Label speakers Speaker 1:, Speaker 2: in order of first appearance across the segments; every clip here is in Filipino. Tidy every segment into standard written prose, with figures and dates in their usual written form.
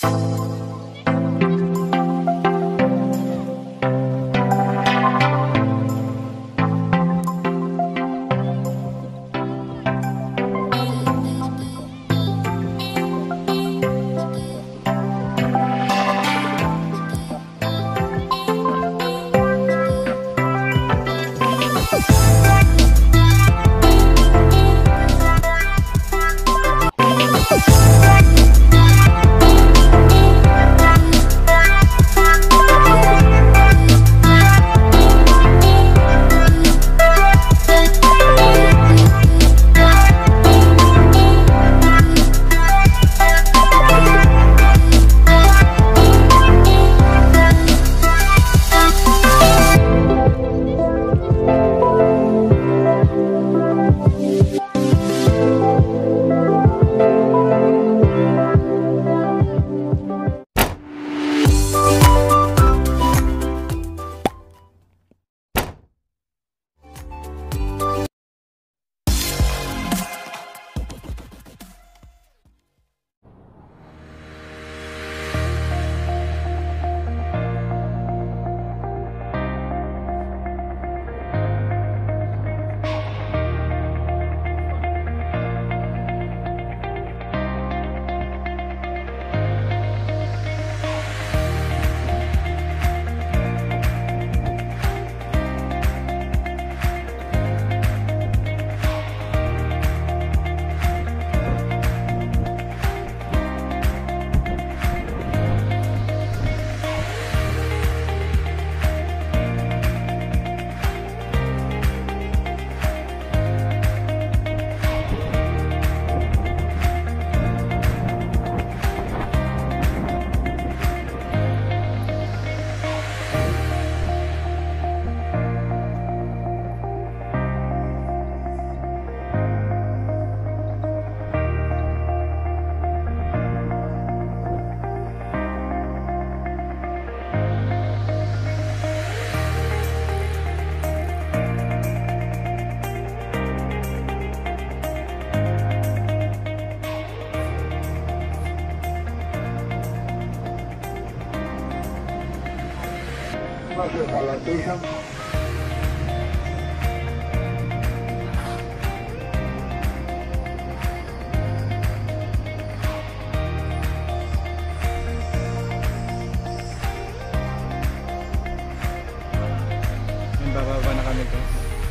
Speaker 1: Bababa na kami to.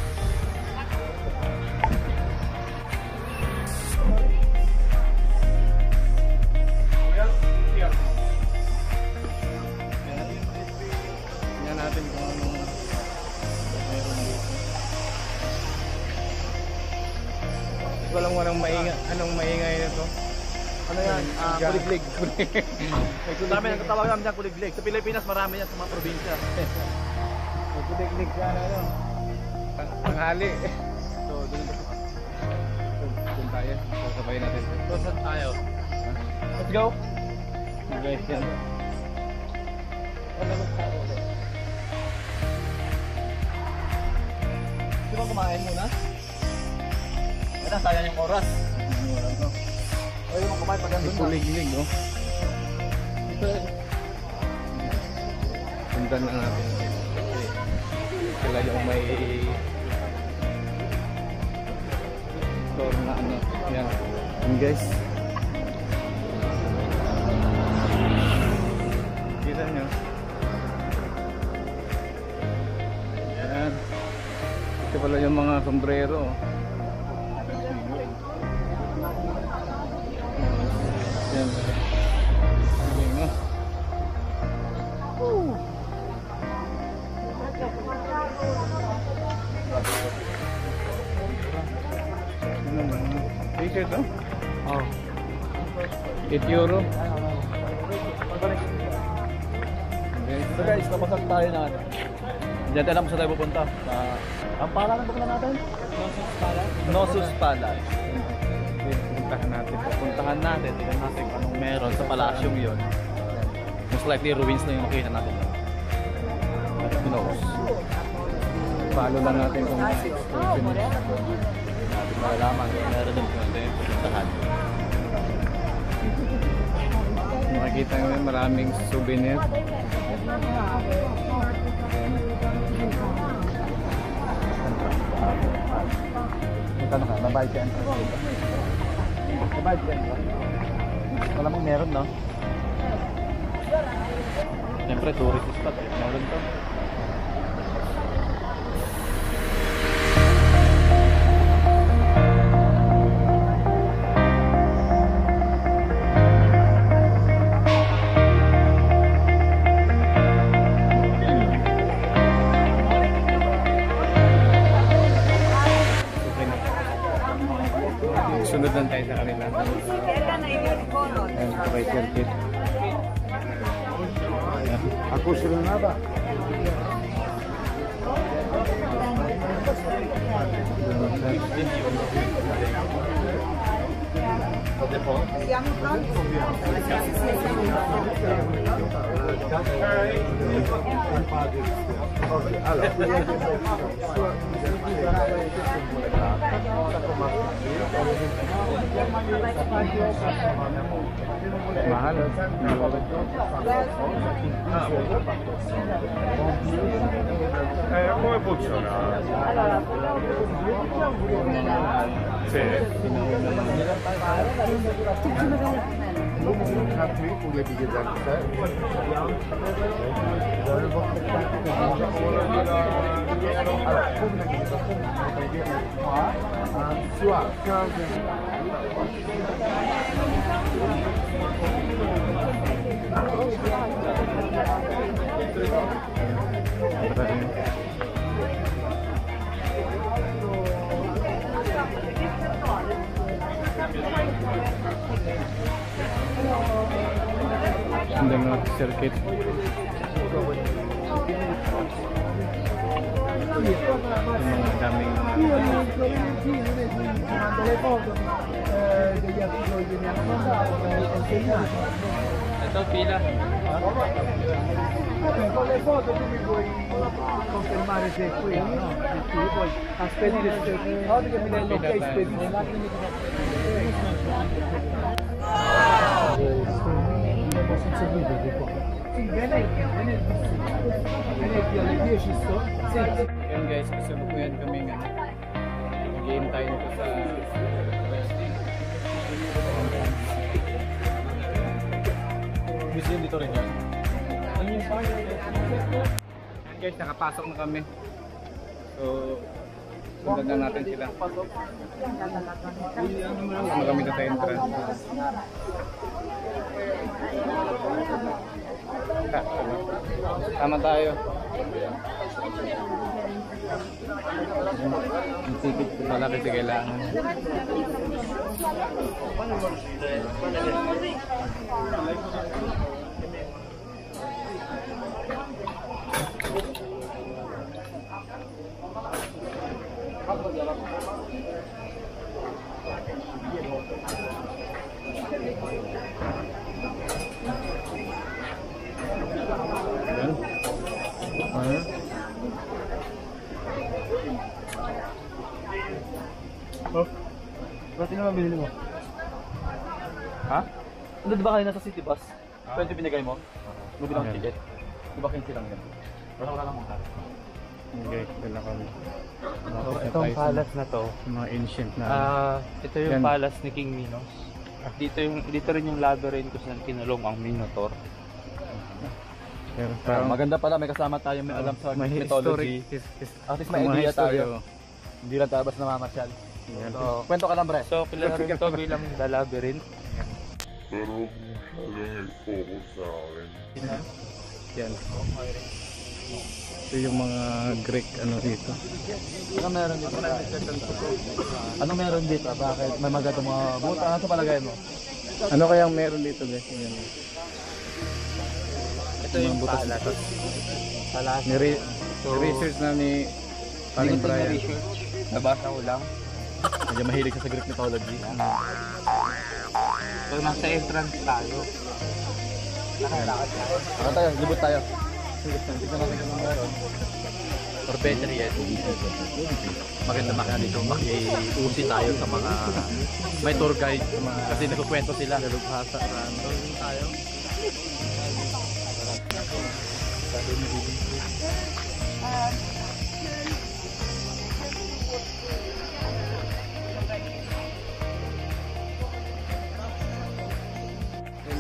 Speaker 1: Tingnan natin kung anong meron dito. Hindi ko alam kung anong maingay nito.
Speaker 2: Ano yan? Kuliglig. Marami nang katawag namin dyan, kuliglig. Sa Pilipinas marami yan sa mga probinsya.
Speaker 1: Kuliglig yan, ano? Tanghali.
Speaker 2: So, doon
Speaker 1: tayo. Sasabayin natin.
Speaker 2: So, saan tayo? Let's go!
Speaker 1: Guys, yan.
Speaker 2: Di ba kumain muna? Wala, sayang yung oras. O yung kumain pag nandun na.
Speaker 1: Kuliglig, oh. Sundan na natin. Sila yung may store na ano. Yan. And guys. Kita nyo. Yan. Ito pala yung mga sombrero. Yan. Yan. T-shirt, oh?
Speaker 2: Oh.
Speaker 1: 8 euro.
Speaker 2: So guys, napasal tayo na ano. Diyan tayo lang saan tayo pupunta. Ang pangalan ng pupunta natin? Knossos Palace.
Speaker 1: Puntahan natin.
Speaker 2: Puntahan natin. Tignan natin kung anong meron sa palasyong yun. Most likely ruins na yung makita natin. Who knows?
Speaker 1: Follow lang natin kung
Speaker 2: Natin malalaman kung meron din kung natin yung pupuntahan.
Speaker 1: Nakikita nyo maraming souvenir.
Speaker 2: Magkano ka? Babayad ka entrance. Babayad ka entrance. Wala mong meron, no? Siyempre, tourist spot eh. Meron to.
Speaker 1: Sunod lang tayo sa kanila. Ayan, right circuit.
Speaker 3: Ako sila na ba?
Speaker 4: Siamo pronti?
Speaker 1: Mahal.
Speaker 3: Come funziona? Sì.
Speaker 1: Ganda ng circuit. Yung mga daming ito pila.
Speaker 3: Con le foto tu mi puoi confermare se è qui, no? Sì, poi aspetti oggi che mi dai l'ok spedito. Senza guida di qua. Sì, venerdì alle 10 sto. Sì.
Speaker 1: Yan guys, kasalukuyan kami nga. Mag-game tayo nito sa
Speaker 2: Museum dito rin yan.
Speaker 1: Yan guys, nakapasok na kami. So, sundan na natin sila. Pasok na kami na sa entrance. Tama tayo. Ang ticket ko pala kasi kailangan.
Speaker 2: Oh, ba't naman binili mo?
Speaker 1: Ha?
Speaker 2: Ano, di ba kayo nasa city bus? 20 binigay mo? Bumili ng ticket? Di ba 15 lang yan? Wala ka lang muna.
Speaker 1: Okay, dala kami.
Speaker 5: Itong palace na to,
Speaker 1: Mga ancient na.
Speaker 5: ito yung
Speaker 1: Yan.
Speaker 5: palace ni King Minos. Dito rin yung labyrinth kung saan kinulong ang Minotaur.
Speaker 1: Pero
Speaker 2: Maganda pala, may kasama tayo may alam sa
Speaker 1: may
Speaker 2: mythology. At least may
Speaker 1: mga
Speaker 2: idea
Speaker 1: history,
Speaker 2: tayo. Hindi lang tayo basta namamasyal.
Speaker 1: Yan.
Speaker 2: So, kwento ka lang, bre.
Speaker 5: So, kilala rin to bilang the labyrinth.
Speaker 6: Pero masyadong nag-focus sa akin.
Speaker 1: Yan. Ito yung mga Greek ano dito.
Speaker 2: Ano meron dito? Ano meron dito? Bakit? May magandang mga buta. Ano sa palagay mo?
Speaker 1: Ano kayang meron dito guys? Yan.
Speaker 5: Ito yung palace. Palace.
Speaker 1: Research na ni Paring Brian.
Speaker 5: research. Nabasa ko lang.
Speaker 2: Medyo mahilig ka sa Greek mythology.
Speaker 5: So, nasa entrance tayo.
Speaker 2: Ano tayo? Libot tayo. Tignan natin kung meron. Or better yet, maganda makina dito. Makiusi tayo sa mga may tour guide. Kasi nagkukwento sila. Nalubhasa. Tayo.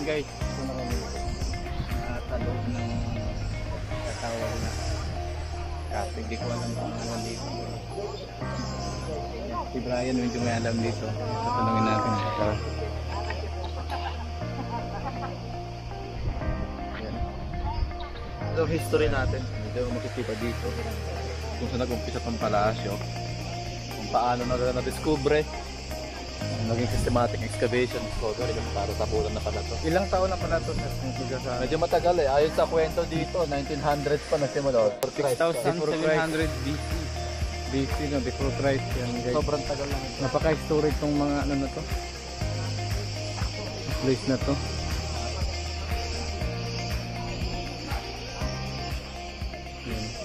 Speaker 1: guys. Sa loob ng katawag na Crete. Hindi ko alam kung ano dito. Si Brian medyo may alam dito. Tatanungin natin. Tara.
Speaker 2: Yung history natin, medyo makikita dito kung saan nag-umpisa itong palasyo, kung paano na-discover, naging systematic excavation discovery para tabunan na pala to.
Speaker 1: Ilang taon na pala ito sa
Speaker 2: Medyo matagal eh, ayon sa kwento dito, 1900s pa nagsimula.
Speaker 1: 6,700 BC. BC no, before Christ yan guys.
Speaker 2: Sobrang tagal lang ito.
Speaker 1: Napaka-historic tong mga ano na to. Place na to. Yan.